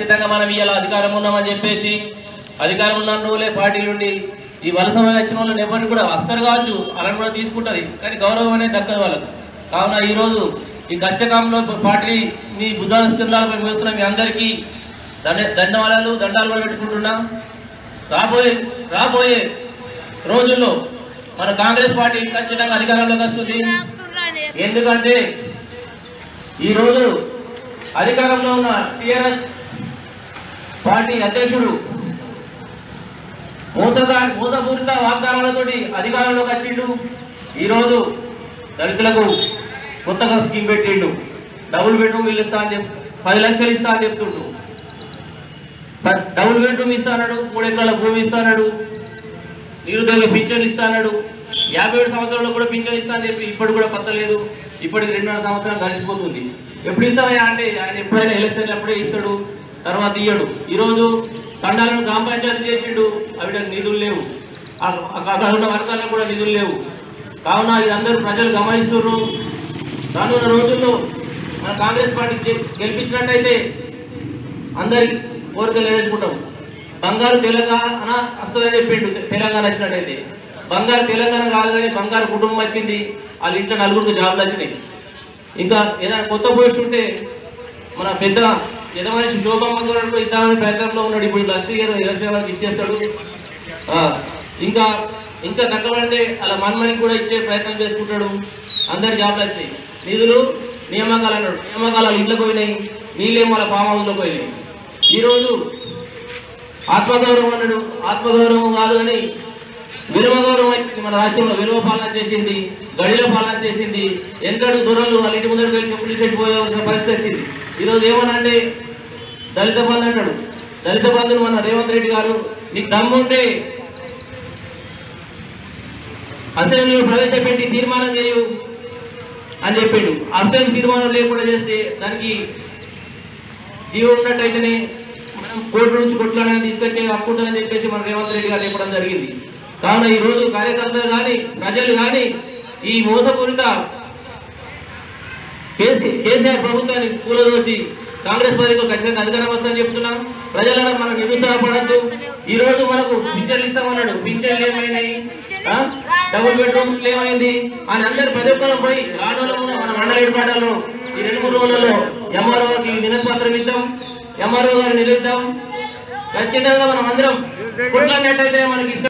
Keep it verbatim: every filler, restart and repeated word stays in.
ఖచ్చితంగా మనం ఇవాళ అధికారం ఉన్నామని చెప్పేసి అధికారం ఉన్న రోజులే పార్టీ నుండి ఈ వలస వచ్చిన వాళ్ళని ఎవరిని కూడా వస్తారు కావచ్చు, వాళ్ళని కూడా తీసుకుంటుంది, కానీ గౌరవం అనేది దక్కదు వాళ్ళకు. కావున ఈరోజు ఈ కష్టకాలంలో పార్టీ మీ భుజాన చందాలపై వేస్తున్న మీ అందరికీ దండ ధన్యవాదాలు దండాలు కూడా పెట్టుకుంటున్నాం. రాబోయే రాబోయే రోజుల్లో మన కాంగ్రెస్ పార్టీ ఖచ్చితంగా అధికారంలోకి వస్తుంది. ఎందుకంటే ఈరోజు అధికారంలో ఉన్న టీఆర్ఎస్ పార్టీ అధ్యక్షుడు మోసగా మోసపూరిత వాగ్దానాలతోటి అధికారంలోకి వచ్చిండు. ఈరోజు దళితులకు కొత్తగా స్కీమ్ పెట్టిండు, డబుల్ బెడ్రూమ్ ఇల్లు ఇస్తా అని చెప్పి పది లక్షలు ఇస్తా అని చెప్తుండు. డబుల్ బెడ్రూమ్ ఇస్తాడు, మూడు ఎకరాల భూమి ఇస్తాడు, నిరుద్యోగ పింఛన్ ఇస్తాడు, యాభై ఏడు సంవత్సరాల్లో కూడా పింఛన్ ఇస్తా అని చెప్పి ఇప్పటి కూడా పత్తలేదు. ఇప్పటికి రెండున్నర సంవత్సరాలు గడిచిపోతుంది. ఎప్పుడు ఇస్తామయ్యా అంటే ఆయన ఎప్పుడైనా ఎలక్షన్లు అప్పుడే ఇస్తాడు, తర్వాత ఇయ్యడు. ఈరోజు తండాలను గ్రామ పంచాయతీ చేసిండు, అవి నిధులు లేవు, అక్కడ ఉన్న వర్గాలకు కూడా నిధులు లేవు. కావున ఇది అందరూ ప్రజలు గమనిస్తున్నారు. రానున్న రోజుల్లో మన కాంగ్రెస్ పార్టీ గెలిపించినట్టయితే అందరి కోరికలు నెరవేర్చుకుంటాం. బంగారు తెలంగాణ వస్తుందని చెప్పిండు, తెలంగాణ వచ్చినట్టయితే. బంగారు తెలంగాణ కాదు కానీ బంగారు కుటుంబం వచ్చింది, వాళ్ళ ఇంట్లో నలుగురికి జాబులు వచ్చినాయి. ఇంకా ఏదైనా కొత్త పోస్ట్ ఉంటే మన పెద్ద యజమాని శోభమ్మ కూడా ఇద్దామని ప్రయత్నంలో ఉన్నాడు. ఇప్పుడు లక్ష్మీ గారు ఎలక్షన్లకు ఇచ్చేస్తాడు. ఇంకా ఇంకా తక్కువంటే అలా మన్మనికి కూడా ఇచ్చే ప్రయత్నం చేసుకుంటాడు. అందరి జాబులు వచ్చాయి. నిధులు నియామకాలు అన్నాడు, నియామకాలు ఇంట్లోకి పోయినాయి, నీళ్ళేమో వాళ్ళ ఫామ్ హౌస్లో పోయినాయి. ఈరోజు ఆత్మగౌరవం అన్నాడు, ఆత్మగౌరవం కాదు కానీ విలువ గౌరవం అయిపోయింది. మన రాష్ట్రంలో విలువ పాలన చేసింది, గడిల పాలన చేసింది. ఎంతడు దూరంలో వాళ్ళ ఇంటి ముందరికి వెళ్ళి చెప్పులు చేసిపోయే పరిస్థితి వచ్చింది. ఈరోజు ఏమనంటే దళిత బంధు అన్నాడు. దళిత బంధును మన రేవంత్ రెడ్డి గారు నీకు దమ్ముంటే అసెంబ్లీలో ప్రవేశపెట్టి తీర్మానం చేయు అని చెప్పిండు. అసెంబ్లీ తీర్మానం లేకుండా చేస్తే దానికి జీవో ఉన్నట్టయితేనే మనం కోర్టు నుంచి కొట్లాడని తీసుకొచ్చే అప్పుంటుందని చెప్పేసి మన రేవంత్ రెడ్డి గారు చెప్పడం జరిగింది. కావున ఈరోజు కార్యకర్తలు కానీ ప్రజలు కానీ ఈ మోసపూరిత కేసీ కేసీఆర్ ప్రభుత్వాన్ని కూలదోసి కాంగ్రెస్ పార్టీలో ఖచ్చితంగా అధికారం వస్తుందని చెప్తున్నాం. ప్రజలను మనం నిరుత్సాహపడద్దు. ఈ రోజు మనకు పింఛన్లు ఇస్తామన్నాడు, పింఛన్లు ఏమైనాయి, డబుల్ బెడ్రూమ్లు ఏమైంది అని అందరు ప్రతి ఒక్కరు పోయి రానులో మన మండల ఏర్పాటాల్లో ఈ రెండు మూడు రోజులలో ఎంఆర్ఓకి వినతి పత్రం ఇద్దాం, ఎంఆర్ఓ గారు నిలుద్దాం. ఖచ్చితంగా మనం అందరం కొట్లాడినట్టయితే మనకి